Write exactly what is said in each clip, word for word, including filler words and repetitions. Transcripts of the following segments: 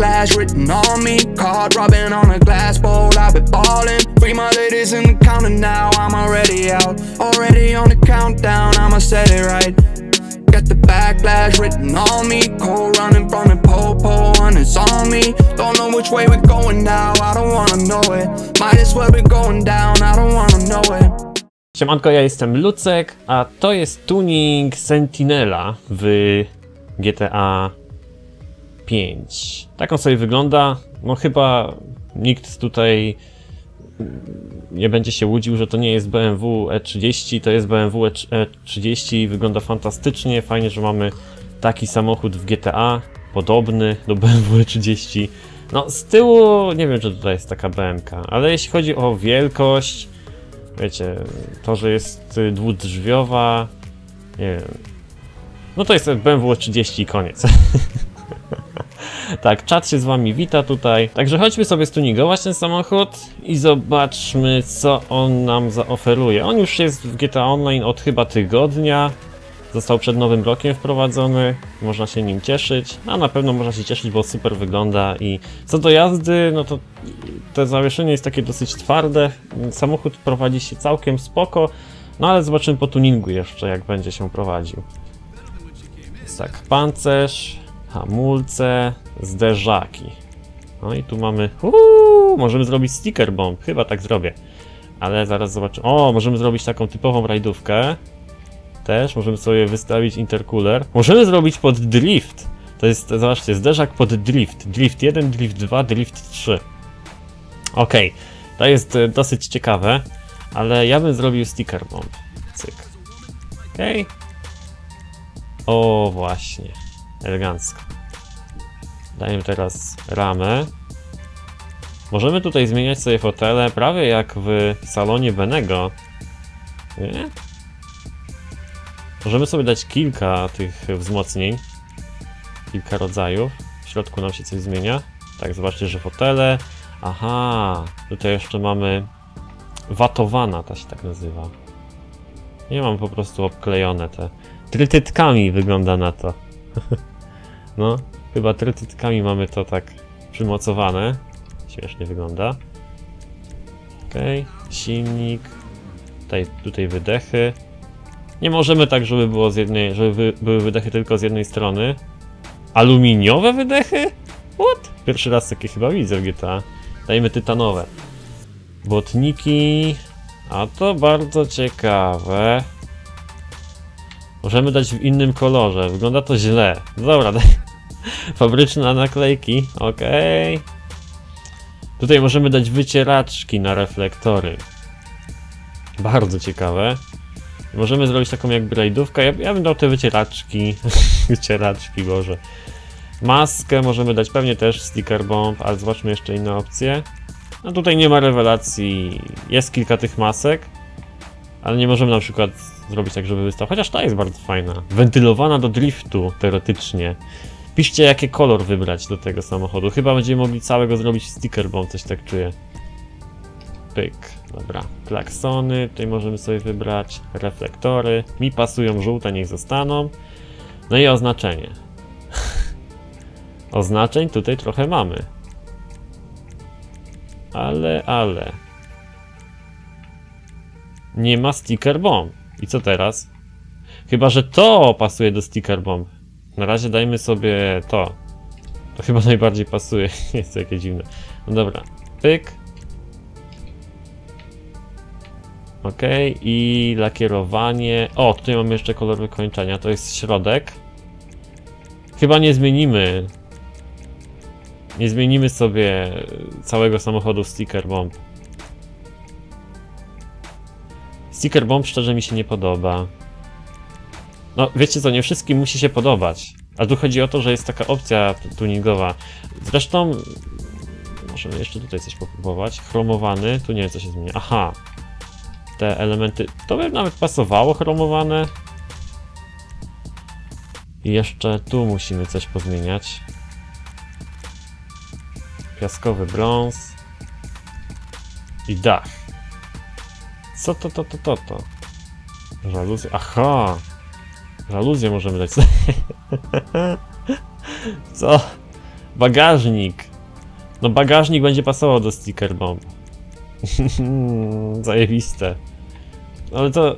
backlash written on me. Caught rubbing on a glass bowl, I've been ballin'. Free my ladies in the counter now, I'm already out. Already on the countdown, I'ma set it right. Got the backlash written on me. Cold running from the po-po and it's on me. Don't know which way we're going now, I don't wanna know it. Might as well be going down, I don't wanna know it. Siemanko, ja jestem Lucek, a to jest tuning Sentinela w G T A pięć. Tak on sobie wygląda. No chyba nikt tutaj nie będzie się łudził, że to nie jest B M W E trzydzieści, to jest B M W E trzydzieści i wygląda fantastycznie. Fajnie, że mamy taki samochód w G T A, podobny do B M W E trzydzieści. No z tyłu nie wiem, czy tutaj jest taka B M K, ale jeśli chodzi o wielkość, wiecie, to, że jest dwudrzwiowa, nie wiem, no to jest B M W E trzydzieści i koniec. Tak, czat się z wami wita tutaj. Także chodźmy sobie stuningować ten samochód i zobaczmy, co on nam zaoferuje. On już jest w G T A Online od chyba tygodnia. Został przed nowym rokiem wprowadzony. Można się nim cieszyć. A na pewno można się cieszyć, bo super wygląda. I co do jazdy, no to to zawieszenie jest takie dosyć twarde. Samochód prowadzi się całkiem spoko. No ale zobaczymy po tuningu jeszcze, jak będzie się prowadził. Jest tak, pancerz, hamulce, zderzaki. No i tu mamy... Uuu, możemy zrobić sticker bomb, chyba tak zrobię. Ale zaraz zobaczymy. O, możemy zrobić taką typową rajdówkę. Też możemy sobie wystawić intercooler. Możemy zrobić pod drift. To jest, zobaczcie, zderzak pod drift. Drift jeden, drift dwa, drift trzy. Okej, okay. To jest dosyć ciekawe. Ale ja bym zrobił sticker bomb. Cyk. Okej. Okay. O, właśnie. Elegancko. Dajemy teraz ramę. Możemy tutaj zmieniać sobie fotele, prawie jak w salonie Benego. Nie? Możemy sobie dać kilka tych wzmocnień. Kilka rodzajów. W środku nam się coś zmienia. Tak, zobaczcie, że fotele. Aha, tutaj jeszcze mamy watowana, ta się tak nazywa. Nie mam po prostu obklejone te. Trytytkami wygląda na to. No, chyba trytytkami mamy to tak przymocowane. Śmiesznie wygląda. Okej, okay. Silnik. Tutaj, tutaj wydechy. Nie możemy tak, żeby było z jednej, żeby wy, były wydechy tylko z jednej strony. Aluminiowe wydechy? What? Pierwszy raz takie chyba widzę w G T A. Dajmy tytanowe. Błotniki. A to bardzo ciekawe. Możemy dać w innym kolorze. Wygląda to źle. Dobra, daj. Fabryczne naklejki. Okej. Okay. Tutaj możemy dać wycieraczki na reflektory. Bardzo ciekawe. Możemy zrobić taką jakby rajdówkę. Ja, ja bym dał te wycieraczki. Wycieraczki, Boże. Maskę możemy dać pewnie też sticker bomb, ale zobaczmy jeszcze inne opcje. No tutaj nie ma rewelacji. Jest kilka tych masek. Ale nie możemy na przykład zrobić tak, żeby wystał. Chociaż ta jest bardzo fajna. Wentylowana do driftu, teoretycznie. Piszcie, jaki kolor wybrać do tego samochodu. Chyba będziemy mogli całego zrobić sticker bomb, coś tak czuję. Pyk. Dobra. Klaksony. Tutaj możemy sobie wybrać. Reflektory. Mi pasują żółte, niech zostaną. No i oznaczenie. Oznaczeń tutaj trochę mamy. Ale, ale... Nie ma sticker bomb. I co teraz? Chyba, że to pasuje do sticker bomb. Na razie dajmy sobie to. To chyba najbardziej pasuje. Jest to jakieś dziwne. No dobra. Pyk. Ok. I lakierowanie. O, tutaj mamy jeszcze kolor wykończenia. To jest środek. Chyba nie zmienimy. Nie zmienimy sobie całego samochodu w sticker bomb. Sticker bomb szczerze mi się nie podoba. No wiecie co, nie wszystkim musi się podobać. A tu chodzi o to, że jest taka opcja tuningowa. Zresztą możemy jeszcze tutaj coś popróbować. Chromowany, tu nie wiem co się zmienia. Aha. Te elementy, to by nawet pasowało chromowane. I jeszcze tu musimy coś pozmieniać. Piaskowy brąz. I dach. Co to, to, to, to, to? Żaluzje. Aha! Żaluzję możemy dać. Co? Bagażnik. No bagażnik będzie pasował do sticker bomb. Zajebiste. Ale to...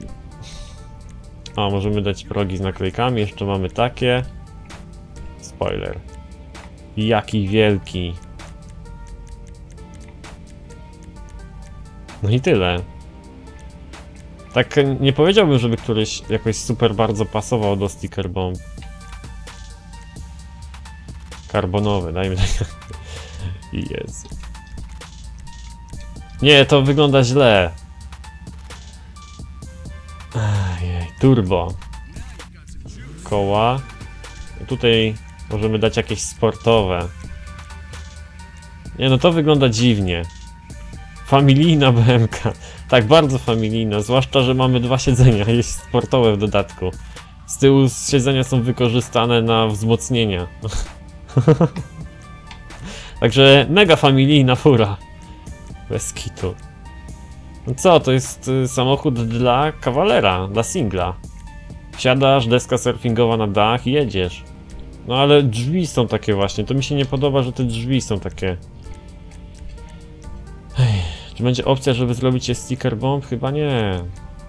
A, możemy dać progi z naklejkami, jeszcze mamy takie. Spoiler. Jaki wielki. No i tyle. Tak nie powiedziałbym, żeby któryś jakoś super bardzo pasował do sticker bomb. Karbonowy, dajmy tak. Jezu. Nie, to wygląda źle. Ajej, turbo. Koła. Tutaj możemy dać jakieś sportowe. Nie, no to wygląda dziwnie. Familijna B M K. Tak, bardzo familijna, zwłaszcza, że mamy dwa siedzenia, jest sportowe w dodatku. Z tyłu siedzenia są wykorzystane na wzmocnienia. Także mega familijna fura. Bez kitu. No co, to jest y, samochód dla kawalera, dla singla. Wsiadasz, deska surfingowa na dach i jedziesz. No ale drzwi są takie właśnie, to mi się nie podoba, że te drzwi są takie. Ej, czy będzie opcja, żeby zrobić je sticker bomb? Chyba nie.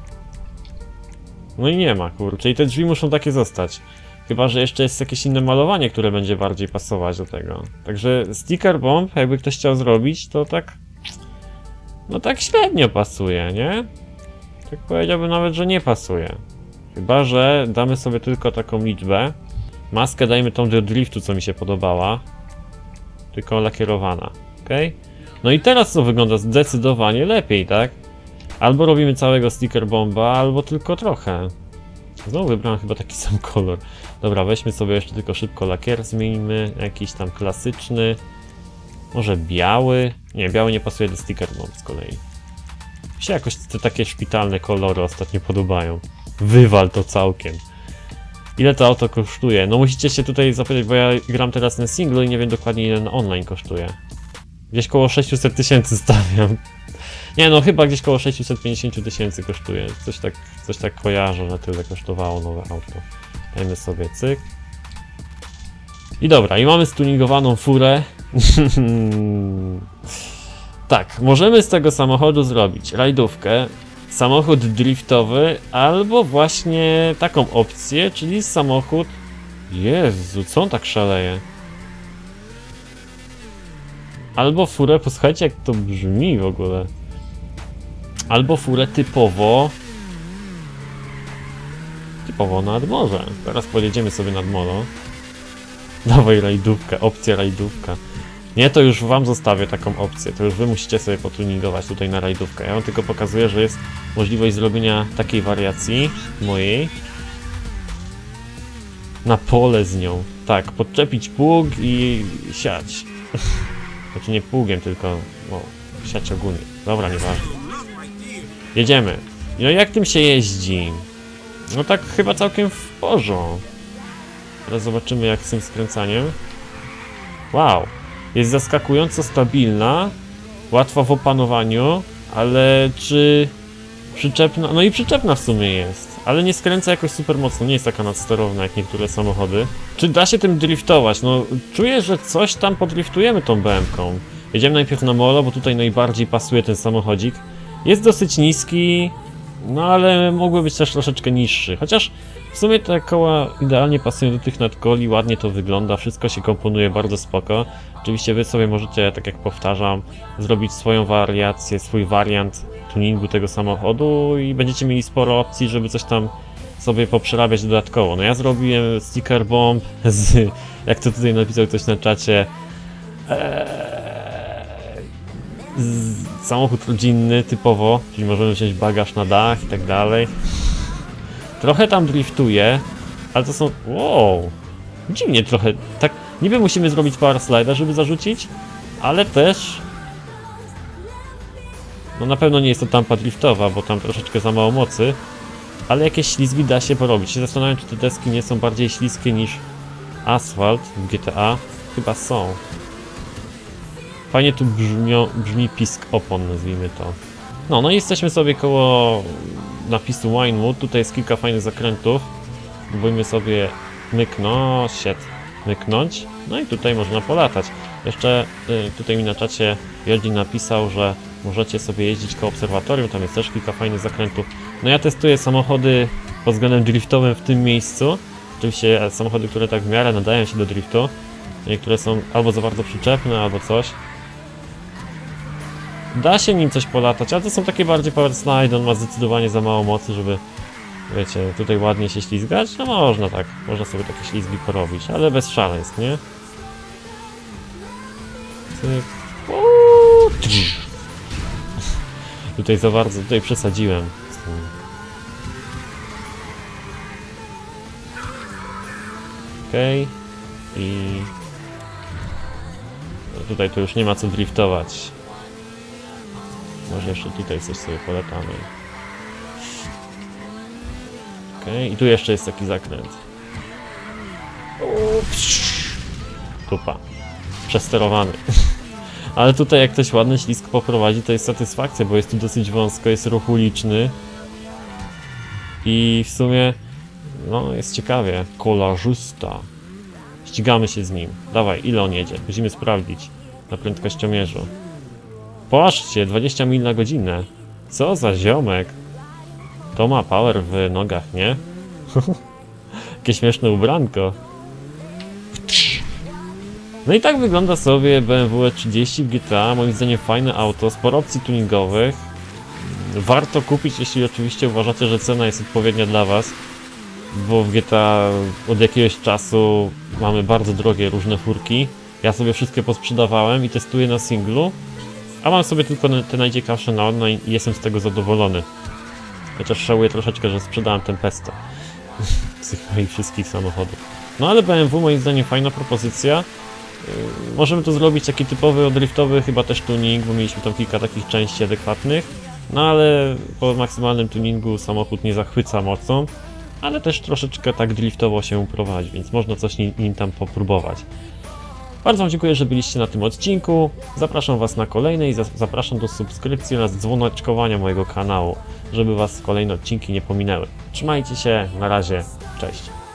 No i nie ma, kurczę, i te drzwi muszą takie zostać. Chyba że jeszcze jest jakieś inne malowanie, które będzie bardziej pasować do tego. Także sticker bomb, jakby ktoś chciał zrobić, to tak... No tak średnio pasuje, nie? Tak powiedziałbym nawet, że nie pasuje. Chyba że damy sobie tylko taką liczbę. Maskę dajmy tą do driftu, co mi się podobała. Tylko lakierowana, ok? No i teraz to wygląda zdecydowanie lepiej, tak? Albo robimy całego sticker bomba, albo tylko trochę. Znowu wybrałem chyba taki sam kolor. Dobra, weźmy sobie jeszcze tylko szybko lakier, zmieńmy. Jakiś tam klasyczny. Może biały? Nie, biały nie pasuje do sticker bomb z kolei. Mi się jakoś te takie szpitalne kolory ostatnio podobają. Wywal to całkiem. Ile to auto kosztuje? No musicie się tutaj zapytać, bo ja gram teraz na singlu i nie wiem dokładnie ile na online kosztuje. Gdzieś koło sześćset tysięcy stawiam. Nie no, chyba gdzieś koło sześćset pięćdziesiąt tysięcy kosztuje. Coś tak, coś tak kojarzę, na tyle kosztowało nowe auto. Dajmy sobie cyk. I dobra, i mamy stuningowaną furę. Tak, możemy z tego samochodu zrobić rajdówkę, samochód driftowy, albo właśnie taką opcję, czyli samochód... Jezu, co on tak szaleje? Albo furę, posłuchajcie jak to brzmi w ogóle. Albo furę typowo... Typowo nad morze. Teraz pojedziemy sobie nad morze. Dawaj rajdówkę, opcja rajdówka. Nie, to już wam zostawię taką opcję, to już wy musicie sobie potuningować tutaj na rajdówkę. Ja wam tylko pokazuję, że jest możliwość zrobienia takiej wariacji mojej. Na pole z nią. Tak, podczepić pług i siać. Znaczy nie pługiem, tylko no, siać ogólnie. Dobra, nieważne. Jedziemy. No jak tym się jeździ? No tak chyba całkiem w porządku. Teraz zobaczymy jak z tym skręcaniem. Wow. Jest zaskakująco stabilna, łatwa w opanowaniu, ale czy przyczepna? No i przyczepna w sumie jest, ale nie skręca jakoś super mocno, nie jest taka nadsterowna jak niektóre samochody. Czy da się tym driftować? No czuję, że coś tam podriftujemy tą B M ką. Jedziemy najpierw na molo, bo tutaj najbardziej pasuje ten samochodzik. Jest dosyć niski, no ale mógłby być też troszeczkę niższy, chociaż w sumie te koła idealnie pasują do tych nadkoli, ładnie to wygląda, wszystko się komponuje bardzo spoko. Oczywiście wy sobie możecie, tak jak powtarzam, zrobić swoją wariację, swój wariant tuningu tego samochodu i będziecie mieli sporo opcji, żeby coś tam sobie poprzerabiać dodatkowo. No ja zrobiłem sticker bomb z, jak to tutaj napisał ktoś na czacie, ee, z, samochód rodzinny typowo, czyli możemy wziąć bagaż na dach i tak dalej. Trochę tam driftuje, ale to są... Wow! Dziwnie trochę, tak niby musimy zrobić power slider, żeby zarzucić, ale też... No na pewno nie jest to tampa driftowa, bo tam troszeczkę za mało mocy, ale jakieś ślizgi da się porobić. Się zastanawiam, czy te deski nie są bardziej śliskie niż asfalt w G T A. Chyba są. Fajnie tu brzmią, brzmi pisk opon, nazwijmy to. No, no i jesteśmy sobie koło napisu Winewood. Tutaj jest kilka fajnych zakrętów. Próbujmy sobie myk, no shit. myknąć. No i tutaj można polatać. Jeszcze y, tutaj mi na czacie Jodzi napisał, że możecie sobie jeździć koło obserwatorium, tam jest też kilka fajnych zakrętów. No ja testuję samochody pod względem driftowym w tym miejscu. Oczywiście samochody, które tak w miarę nadają się do driftu. Niektóre są albo za bardzo przyczepne, albo coś. Da się nim coś polatać, ale to są takie bardziej power slide, on ma zdecydowanie za mało mocy, żeby, wiecie, tutaj ładnie się ślizgać. No można tak, można sobie takie ślizgi porobić, ale bez szaleństw, nie? Cyk. Uuu, tutaj za bardzo, tutaj przesadziłem z tym. Okej. Okay. I... Tutaj to już nie ma co driftować. Może jeszcze tutaj coś sobie polatamy. Okej, okay. I tu jeszcze jest taki zakręt. Tupa. Przesterowany. Ale tutaj jak ktoś ładny ślizg poprowadzi, to jest satysfakcja, bo jest tu dosyć wąsko, jest ruch uliczny. I w sumie, no jest ciekawie. Kolarzysta. Ścigamy się z nim. Dawaj, ile on jedzie? Musimy sprawdzić na prędkościomierzu. Patrzcie, dwadzieścia mil na godzinę. Co za ziomek. To ma power w nogach, nie? Jakie śmieszne ubranko. No i tak wygląda sobie B M W E trzydzieści w G T A. Moim zdaniem fajne auto, sporo opcji tuningowych. Warto kupić, jeśli oczywiście uważacie, że cena jest odpowiednia dla was. Bo w G T A od jakiegoś czasu mamy bardzo drogie różne furki. Ja sobie wszystkie posprzedawałem i testuję na singlu. A mam sobie tylko te najciekawsze na online i jestem z tego zadowolony. Chociaż żałuję troszeczkę, że sprzedałem ten Pesto z tych moich wszystkich samochodów. No ale B M W moim zdaniem fajna propozycja. Yy, możemy tu zrobić taki typowy driftowy, chyba też tuning, bo mieliśmy tam kilka takich części adekwatnych. No ale po maksymalnym tuningu samochód nie zachwyca mocą. Ale też troszeczkę tak driftowo się prowadzi, więc można coś nim, nim tam popróbować. Bardzo wam dziękuję, że byliście na tym odcinku. Zapraszam was na kolejne i zapraszam do subskrypcji oraz dzwoneczkowania mojego kanału, żeby was kolejne odcinki nie pominęły. Trzymajcie się, na razie, cześć.